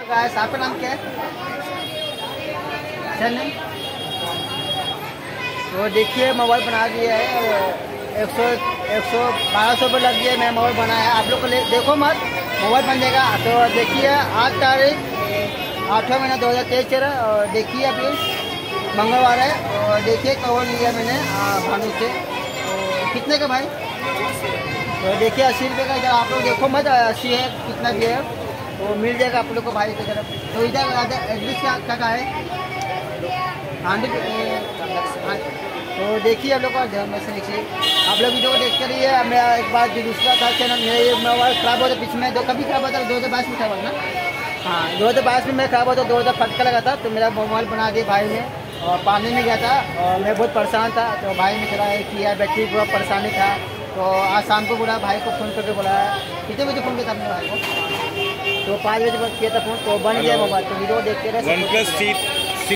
Guys आपका नाम क्या है? नहीं तो देखिए मोबाइल बना दिया है 100-1200 रुपये लग गया। मैं मोबाइल बनाया, आप लोग को देखो मत, मोबाइल बन जाएगा। तो देखिए 8 तारीख 8वां महीना 2023 चल रहा है और देखिए अभी मंगलवार है। और देखिए कवर लिया मैंने भानु से, तो कितने का भाई? तो देखिए 80 रुपये का। इधर आप लोग देखो मत 80 है, कितना भी है तो मिल जाएगा आप लोग को भाई की तरफ। तो इधर एड्रेस क्या है? तो देखिए आप लोग का ध्यान में से देखिए, आप लोग वीडियो को देख कर ही मैं एक बार जो दूसरा था चैनल मेरा ये मोबाइल खराब होता बीच में, कभी खराब होता 2022 में खराब होता ना। हाँ 2022 में मैं खराब होता, 2005 का लगा था। तो मेरा मोबाइल बना दिया भाई ने और पानी में गया था और मैं बहुत परेशान था। तो भाई ने करा है कि यार बैटरी बहुत परेशानी था। तो आज शाम को बोला भाई को फ़ोन करके बोला कितने बजे फ़ोन किया था अपने भाई को? तो 5 बजे किया था फ़ोन, तो बन गया मोबाइल। तो वीडियो देखते रहे।